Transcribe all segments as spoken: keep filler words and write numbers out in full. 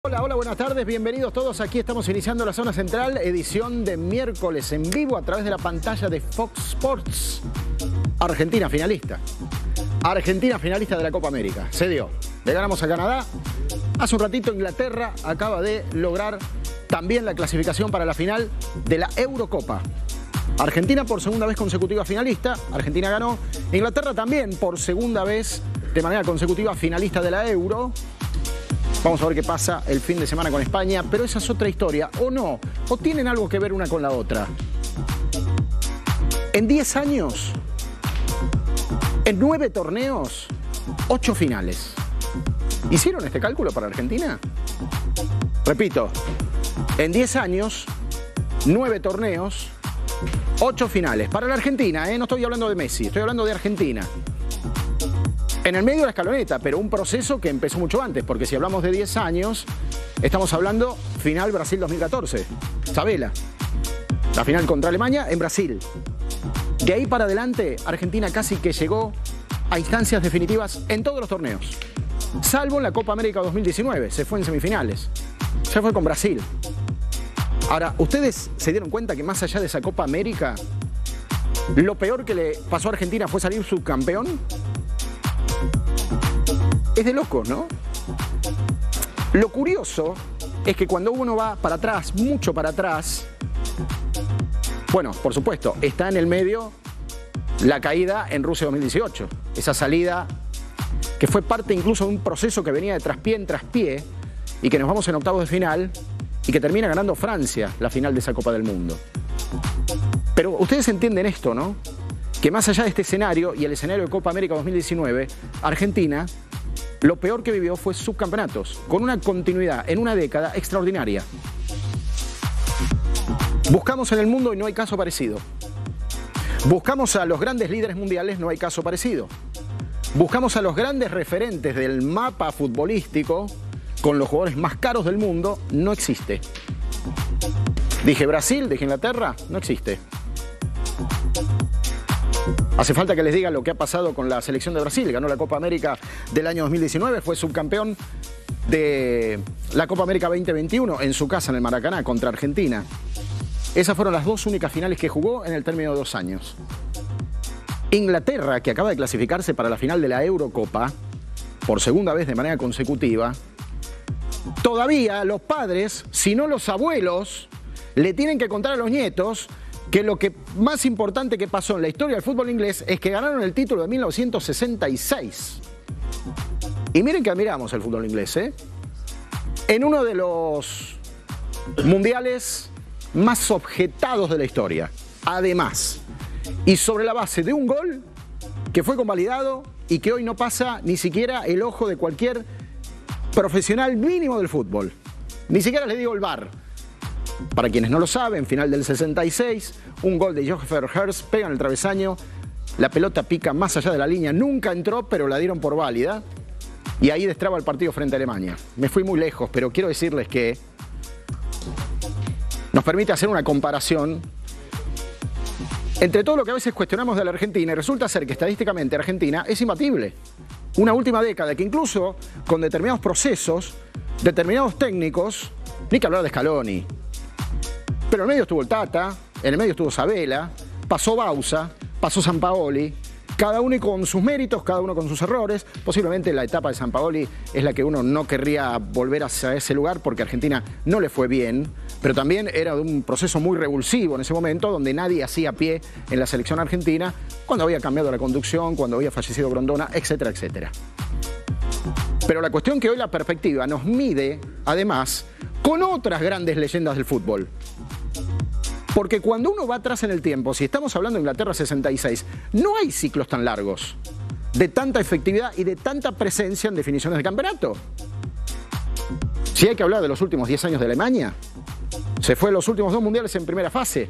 Hola, hola, buenas tardes, bienvenidos todos. Aquí estamos iniciando la Zona Central, edición de miércoles en vivo a través de la pantalla de Fox Sports. Argentina finalista. Argentina finalista de la Copa América. Se dio. Le ganamos a Canadá. Hace un ratito Inglaterra acaba de lograr también la clasificación para la final de la Eurocopa. Argentina por segunda vez consecutiva finalista. Argentina ganó. Inglaterra también por segunda vez de manera consecutiva finalista de la Euro. Vamos a ver qué pasa el fin de semana con España, pero esa es otra historia, ¿o no? ¿O tienen algo que ver una con la otra? En diez años, en nueve torneos, ocho finales. ¿Hicieron este cálculo para Argentina? Repito, en diez años, nueve torneos, ocho finales. Para la Argentina, ¿eh? No estoy hablando de Messi, estoy hablando de Argentina. En el medio de la escaloneta, pero un proceso que empezó mucho antes, porque si hablamos de diez años, estamos hablando final Brasil dos mil catorce, Sabela. La final contra Alemania en Brasil. De ahí para adelante, Argentina casi que llegó a instancias definitivas en todos los torneos. Salvo en la Copa América dos mil diecinueve, se fue en semifinales. Se fue con Brasil. Ahora, ¿ustedes se dieron cuenta que más allá de esa Copa América, lo peor que le pasó a Argentina fue salir subcampeón? Es de locos, ¿no? Lo curioso es que cuando uno va para atrás, mucho para atrás, bueno, por supuesto, está en el medio la caída en Rusia dos mil dieciocho. Esa salida que fue parte incluso de un proceso que venía de traspié en traspié y que nos vamos en octavos de final y que termina ganando Francia la final de esa Copa del Mundo. Pero ustedes entienden esto, ¿no? Que más allá de este escenario y el escenario de Copa América dos mil diecinueve, Argentina lo peor que vivió fue subcampeonatos, con una continuidad en una década extraordinaria. Buscamos en el mundo y no hay caso parecido. Buscamos a los grandes líderes mundiales, no hay caso parecido. Buscamos a los grandes referentes del mapa futbolístico, con los jugadores más caros del mundo, no existe. Dije Brasil, dije Inglaterra, no existe. Hace falta que les diga lo que ha pasado con la selección de Brasil. Ganó la Copa América del año dos mil diecinueve, fue subcampeón de la Copa América veinte veintiuno en su casa en el Maracaná contra Argentina. Esas fueron las dos únicas finales que jugó en el término de dos años. Inglaterra, que acaba de clasificarse para la final de la Eurocopa, por segunda vez de manera consecutiva, todavía los padres, si no los abuelos, le tienen que contar a los nietos que lo que más importante que pasó en la historia del fútbol inglés es que ganaron el título de mil novecientos sesenta y seis. Y miren que admiramos el fútbol inglés, ¿eh? En uno de los mundiales más objetados de la historia. Además, y sobre la base de un gol que fue convalidado y que hoy no pasa ni siquiera el ojo de cualquier profesional mínimo del fútbol. Ni siquiera le digo el V A R. Para quienes no lo saben, final del sesenta y seis, un gol de Jochen Herz, pega en el travesaño, la pelota pica más allá de la línea, nunca entró, pero la dieron por válida, y ahí destraba el partido frente a Alemania. Me fui muy lejos, pero quiero decirles que nos permite hacer una comparación entre todo lo que a veces cuestionamos de la Argentina, y resulta ser que estadísticamente Argentina es imbatible. Una última década que incluso con determinados procesos, determinados técnicos, ni que hablar de Scaloni, pero en el medio estuvo el Tata, en el medio estuvo Sabela, pasó Bausa, pasó Sampaoli, cada uno con sus méritos, cada uno con sus errores. Posiblemente la etapa de Sampaoli es la que uno no querría volver hacia ese lugar porque a Argentina no le fue bien, pero también era de un proceso muy revulsivo en ese momento donde nadie hacía pie en la selección argentina, cuando había cambiado la conducción, cuando había fallecido Grondona, etcétera, etcétera. Pero la cuestión que hoy la perspectiva nos mide, además, con otras grandes leyendas del fútbol. Porque cuando uno va atrás en el tiempo, si estamos hablando de Inglaterra sesenta y seis, no hay ciclos tan largos de tanta efectividad y de tanta presencia en definiciones de campeonato. Si hay que hablar de los últimos diez años de Alemania, se fue los últimos dos mundiales en primera fase.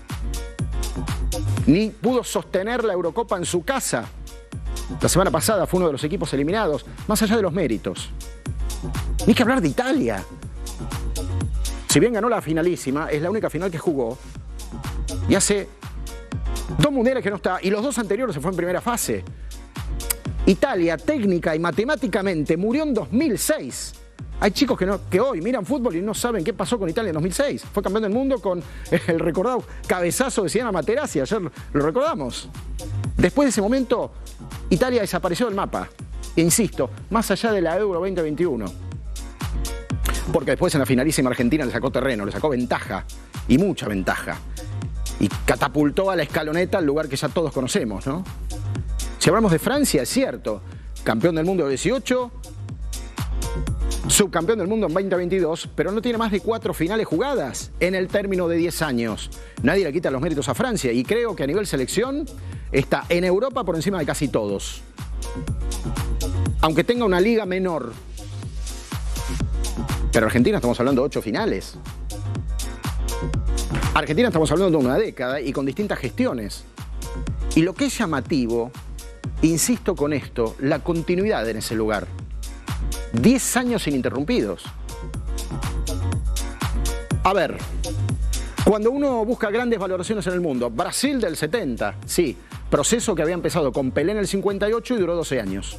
Ni pudo sostener la Eurocopa en su casa. La semana pasada fue uno de los equipos eliminados, más allá de los méritos. Ni que hablar de Italia. Si bien ganó la finalísima, es la única final que jugó. Y hace dos mundiales que no está, y los dos anteriores se fue en primera fase. Italia, técnica y matemáticamente, murió en dos mil seis. Hay chicos que, no, que hoy miran fútbol y no saben qué pasó con Italia en dos mil seis. Fue campeón del mundo con el recordado cabezazo de Siena Materazzi, ayer lo recordamos. Después de ese momento, Italia desapareció del mapa. E insisto, más allá de la Euro veinte veintiuno. Porque después en la finalísima Argentina le sacó terreno, le sacó ventaja, y mucha ventaja. Y catapultó a la escaloneta al lugar que ya todos conocemos, ¿no? Si hablamos de Francia, es cierto, campeón del mundo de dieciocho, subcampeón del mundo en veinte veintidós, pero no tiene más de cuatro finales jugadas en el término de diez años. Nadie le quita los méritos a Francia y creo que a nivel selección está en Europa por encima de casi todos. Aunque tenga una liga menor. Pero Argentina estamos hablando de ocho finales. Argentina estamos hablando de una década y con distintas gestiones. Y lo que es llamativo, insisto con esto, la continuidad en ese lugar. diez años ininterrumpidos. A ver, cuando uno busca grandes valoraciones en el mundo, Brasil del setenta, sí, proceso que había empezado con Pelé en el cincuenta y ocho y duró doce años.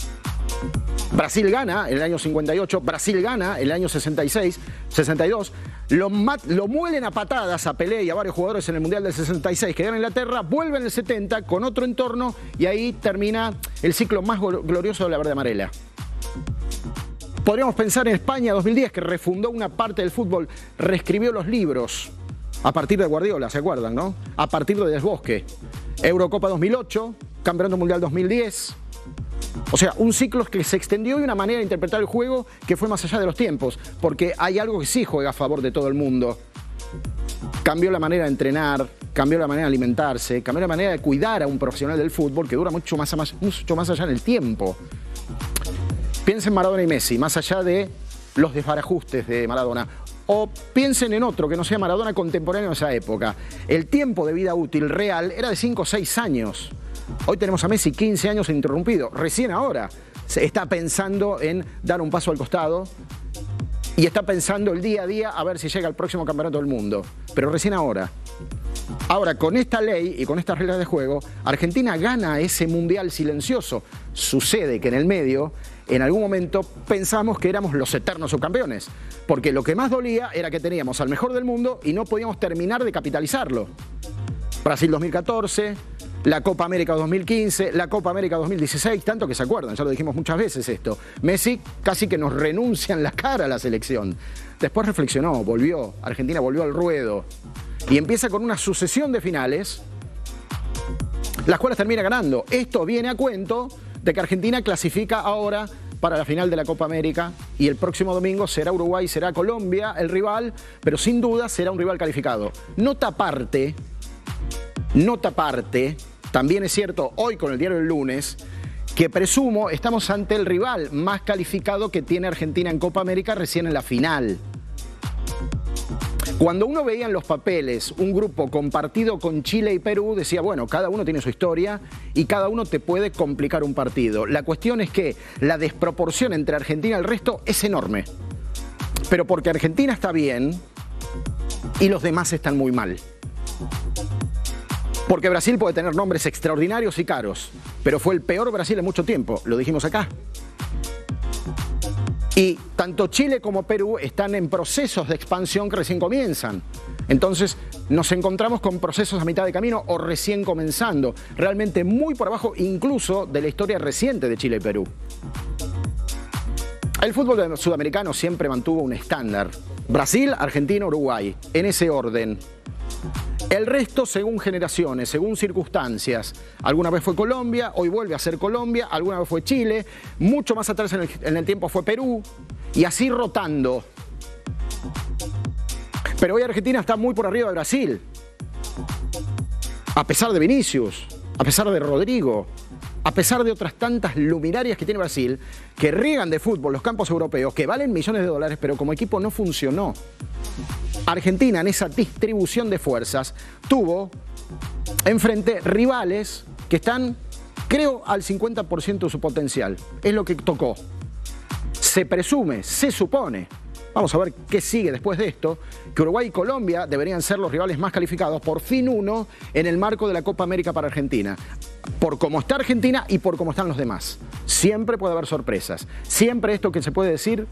Brasil gana en el año cincuenta y ocho, Brasil gana en el año sesenta y seis, sesenta y dos, lo, mat, lo muelen a patadas a Pelé y a varios jugadores en el Mundial del sesenta y seis que gana Inglaterra, vuelve en el setenta con otro entorno y ahí termina el ciclo más glorioso de la verde amarela. Podríamos pensar en España dos mil diez, que refundó una parte del fútbol, reescribió los libros a partir de Guardiola, ¿se acuerdan, no? A partir de Del Bosque. Eurocopa dos mil ocho, Campeonato Mundial dos mil diez. O sea, un ciclo que se extendió y una manera de interpretar el juego que fue más allá de los tiempos, porque hay algo que sí juega a favor de todo el mundo. Cambió la manera de entrenar, cambió la manera de alimentarse, cambió la manera de cuidar a un profesional del fútbol que dura mucho más, más, mucho más allá en el tiempo. Piensen en Maradona y Messi, más allá de los desbarajustes de Maradona. O piensen en otro que no sea Maradona contemporáneo en esa época. El tiempo de vida útil real era de cinco o seis años. Hoy tenemos a Messi quince años ininterrumpido. Recién ahora se está pensando en dar un paso al costado y está pensando el día a día a ver si llega al próximo campeonato del mundo. Pero recién ahora. Ahora, con esta ley y con estas reglas de juego, Argentina gana ese mundial silencioso. Sucede que en el medio, en algún momento, pensamos que éramos los eternos subcampeones. Porque lo que más dolía era que teníamos al mejor del mundo y no podíamos terminar de capitalizarlo. Brasil dos mil catorce... la Copa América dos mil quince, la Copa América dos mil dieciséis, tanto que se acuerdan, ya lo dijimos muchas veces esto. Messi casi que nos renuncia en la cara a la selección. Después reflexionó, volvió, Argentina volvió al ruedo. Y empieza con una sucesión de finales, las cuales termina ganando. Esto viene a cuento de que Argentina clasifica ahora para la final de la Copa América y el próximo domingo será Uruguay, será Colombia el rival, pero sin duda será un rival calificado. Nota aparte... Nota aparte, también es cierto hoy con el diario del lunes, que presumo estamos ante el rival más calificado que tiene Argentina en Copa América recién en la final. Cuando uno veía en los papeles un grupo compartido con Chile y Perú, decía, bueno, cada uno tiene su historia y cada uno te puede complicar un partido. La cuestión es que la desproporción entre Argentina y el resto es enorme. Pero porque Argentina está bien y los demás están muy mal. Porque Brasil puede tener nombres extraordinarios y caros, pero fue el peor Brasil en mucho tiempo, lo dijimos acá. Y tanto Chile como Perú están en procesos de expansión que recién comienzan. Entonces nos encontramos con procesos a mitad de camino o recién comenzando, realmente muy por abajo incluso de la historia reciente de Chile y Perú. El fútbol sudamericano siempre mantuvo un estándar. Brasil, Argentina, Uruguay, en ese orden. El resto según generaciones, según circunstancias. Alguna vez fue Colombia, hoy vuelve a ser Colombia, alguna vez fue Chile, mucho más atrás en el, en el tiempo fue Perú, y así rotando. Pero hoy Argentina está muy por arriba de Brasil. A pesar de Vinicius, a pesar de Rodrigo, a pesar de otras tantas luminarias que tiene Brasil, que riegan de fútbol los campos europeos, que valen millones de dólares, pero como equipo no funcionó. Argentina, en esa distribución de fuerzas, tuvo enfrente rivales que están, creo, al cincuenta por ciento de su potencial. Es lo que tocó. Se presume, se supone, vamos a ver qué sigue después de esto, que Uruguay y Colombia deberían ser los rivales más calificados, por fin uno, en el marco de la Copa América para Argentina. Por cómo está Argentina y por cómo están los demás. Siempre puede haber sorpresas. Siempre esto que se puede decir,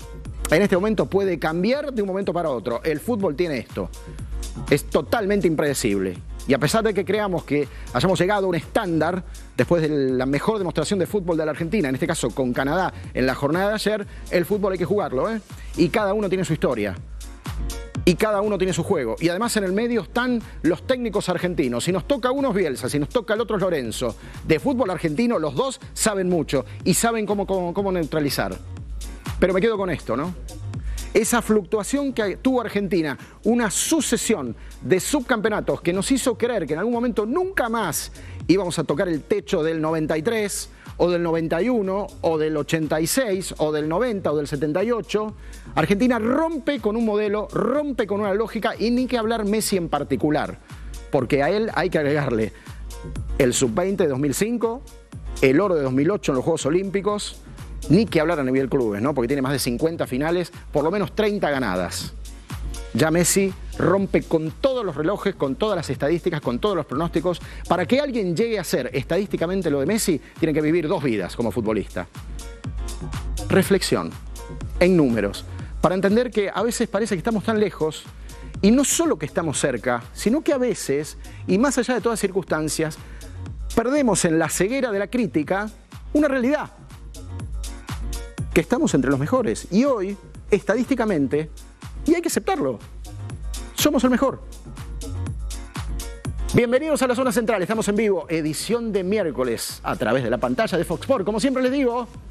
en este momento puede cambiar de un momento para otro. El fútbol tiene esto. Es totalmente impredecible. Y a pesar de que creamos que hayamos llegado a un estándar después de la mejor demostración de fútbol de la Argentina, en este caso con Canadá en la jornada de ayer, el fútbol hay que jugarlo, ¿eh? Y cada uno tiene su historia. Y cada uno tiene su juego. Y además en el medio están los técnicos argentinos. Si nos toca uno es Bielsa, si nos toca el otro es Lorenzo. De fútbol argentino los dos saben mucho y saben cómo, cómo, cómo neutralizar. Pero me quedo con esto, ¿no? Esa fluctuación que tuvo Argentina, una sucesión de subcampeonatos que nos hizo creer que en algún momento nunca más íbamos a tocar el techo del noventa y tres, o del noventa y uno, o del ochenta y seis, o del noventa, o del setenta y ocho. Argentina rompe con un modelo, rompe con una lógica, y ni que hablar Messi en particular, porque a él hay que agregarle el sub veinte de dos mil cinco, el oro de dos mil ocho en los Juegos Olímpicos, ni que hablar a nivel clubes, ¿no? Porque tiene más de cincuenta finales, por lo menos treinta ganadas. Ya Messi rompe con todos los relojes, con todas las estadísticas, con todos los pronósticos. Para que alguien llegue a ser estadísticamente lo de Messi, tiene que vivir dos vidas como futbolista. Reflexión, en números, para entender que a veces parece que estamos tan lejos, y no solo que estamos cerca, sino que a veces, y más allá de todas circunstancias, perdemos en la ceguera de la crítica una realidad. Que estamos entre los mejores. Y hoy, estadísticamente, y hay que aceptarlo, somos el mejor. Bienvenidos a la Zona Central, estamos en vivo, edición de miércoles, a través de la pantalla de Fox Sports. Como siempre les digo,